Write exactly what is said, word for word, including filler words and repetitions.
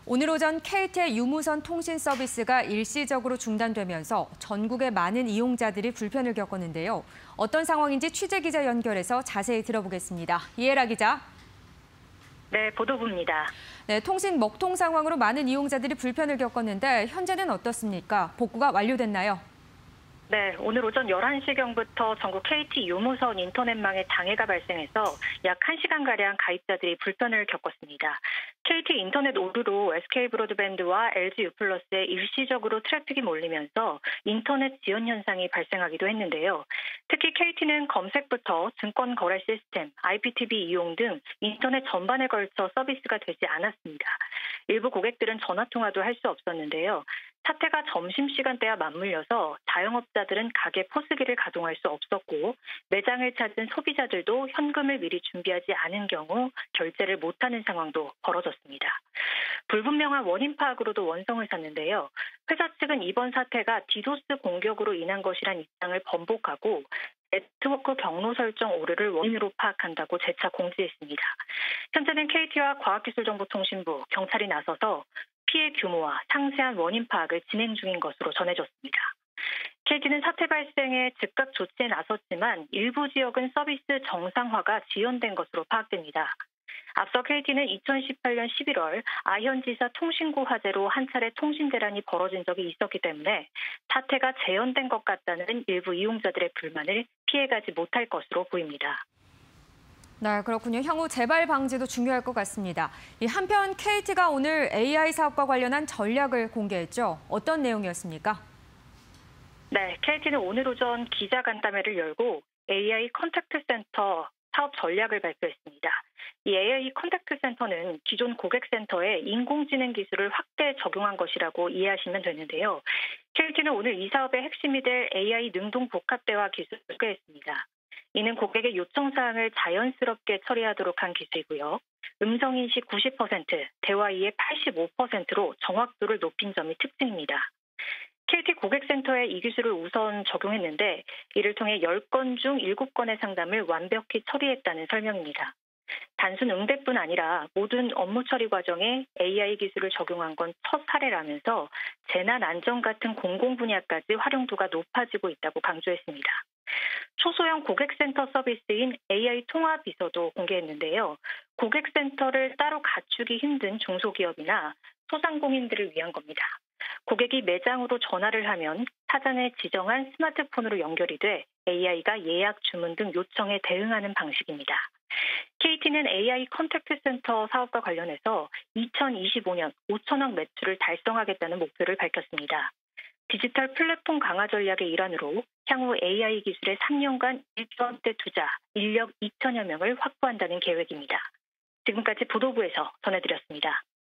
오늘 오전 케이티의 유무선 통신 서비스가 일시적으로 중단되면서 전국의 많은 이용자들이 불편을 겪었는데요. 어떤 상황인지 취재기자 연결해서 자세히 들어보겠습니다. 이혜라 기자. 네, 보도부입니다. 네, 통신 먹통 상황으로 많은 이용자들이 불편을 겪었는데 현재는 어떻습니까? 복구가 완료됐나요? 네, 오늘 오전 열한 시경부터 전국 케이티 유무선 인터넷망에 장애가 발생해서 약 한 시간가량 가입자들이 불편을 겪었습니다. 케이티 인터넷 오류로 에스케이 브로드밴드와 엘지 유플러스에 일시적으로 트래픽이 몰리면서 인터넷 지연 현상이 발생하기도 했는데요. 특히 케이티는 검색부터 증권 거래 시스템, 아이피티비 이용 등 인터넷 전반에 걸쳐 서비스가 되지 않았습니다. 일부 고객들은 전화통화도 할 수 없었는데요. 사태가 점심시간대와 맞물려서 자영업자들은 가게 포스기를 가동할 수 없었고 매장을 찾은 소비자들도 현금을 미리 준비하지 않은 경우 결제를 못하는 상황도 벌어졌습니다. 불분명한 원인 파악으로도 원성을 샀는데요. 회사 측은 이번 사태가 디도스 공격으로 인한 것이란 입장을 번복하고 네트워크 경로 설정 오류를 원인으로 파악한다고 재차 공지했습니다. 현재는 케이티와 과학기술정보통신부, 경찰이 나서서 피해 규모와 상세한 원인 파악을 진행 중인 것으로 전해졌습니다. 케이티는 사태 발생에 즉각 조치에 나섰지만 일부 지역은 서비스 정상화가 지연된 것으로 파악됩니다. 앞서 케이티는 이천십팔 년 십일월 아현지사 통신구 화재로 한 차례 통신 대란이 벌어진 적이 있었기 때문에 사태가 재연된 것 같다는 일부 이용자들의 불만을 피해가지 못할 것으로 보입니다. 네, 그렇군요. 향후 재발 방지도 중요할 것 같습니다. 이 한편 케이티가 오늘 에이아이 사업과 관련한 전략을 공개했죠. 어떤 내용이었습니까? 네, 케이티는 오늘 오전 기자간담회를 열고 에이아이 컨택트 센터 사업 전략을 발표했습니다. 이 에이아이 컨택트 센터는 기존 고객센터에 인공지능 기술을 확대 적용한 것이라고 이해하시면 되는데요. 케이티는 오늘 이 사업의 핵심이 될 에이아이 능동 복합대화 기술을 소개했습니다. 이는 고객의 요청사항을 자연스럽게 처리하도록 한 기술이고요. 음성인식 구십 퍼센트, 대화 이해 팔십오 퍼센트로 정확도를 높인 점이 특징입니다. 케이티 고객센터에 이 기술을 우선 적용했는데 이를 통해 십 건 중 일곱 건의 상담을 완벽히 처리했다는 설명입니다. 단순 응대뿐 아니라 모든 업무 처리 과정에 에이아이 기술을 적용한 건 첫 사례라면서 재난 안전 같은 공공 분야까지 활용도가 높아지고 있다고 강조했습니다. 초소형 고객센터 서비스인 에이아이 통화 비서도 공개했는데요. 고객센터를 따로 갖추기 힘든 중소기업이나 소상공인들을 위한 겁니다. 고객이 매장으로 전화를 하면 사전에 지정한 스마트폰으로 연결이 돼 에이아이가 예약, 주문 등 요청에 대응하는 방식입니다. 케이티는 에이아이 컨택트 센터 사업과 관련해서 이천이십오 년 오천억 매출을 달성하겠다는 목표를 밝혔습니다. 디지털 플랫폼 강화 전략의 일환으로 향후 에이아이 기술에 삼 년간 일조 원대 투자, 인력 이천여 명을 확보한다는 계획입니다. 지금까지 보도부에서 전해드렸습니다.